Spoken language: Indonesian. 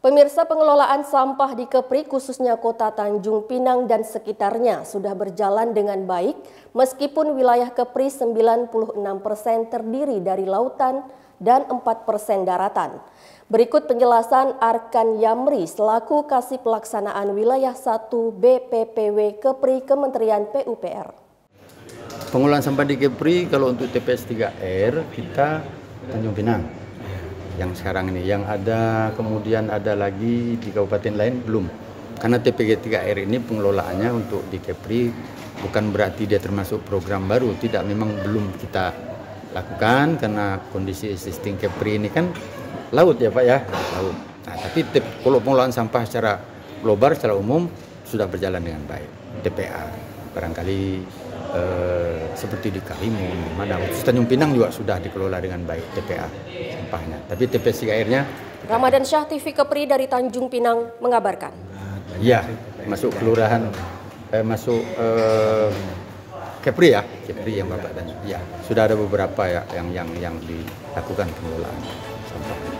Pemirsa, pengelolaan sampah di Kepri khususnya Kota Tanjung Pinang dan sekitarnya sudah berjalan dengan baik meskipun wilayah Kepri 96% terdiri dari lautan dan 4% daratan. Berikut penjelasan Arkan Yamri selaku Kasih Pelaksanaan Wilayah 1 BPPW Kepri Kementerian PUPR. Pengelolaan sampah di Kepri kalau untuk TPS 3R kita Tanjung Pinang. Yang sekarang ini, yang ada kemudian ada lagi di kabupaten lain belum. Karena TPG 3R ini pengelolaannya untuk di Kepri bukan berarti dia termasuk program baru, tidak, memang belum kita lakukan karena kondisi existing Kepri ini kan laut ya Pak ya, laut. Nah, tapi kalau pengelolaan sampah secara global, secara umum sudah berjalan dengan baik. TPA barangkali seperti di Karimun, mana Tanjung Pinang juga sudah dikelola dengan baik TPA sampahnya. Tapi TPS 3R-nya. Ramadan Syah, TV Kepri dari Tanjung Pinang mengabarkan. Ya, masuk kelurahan, masuk Kepri ya, Kepri yang Bapak dan ya sudah ada beberapa ya yang dilakukan pengelolaan sampah.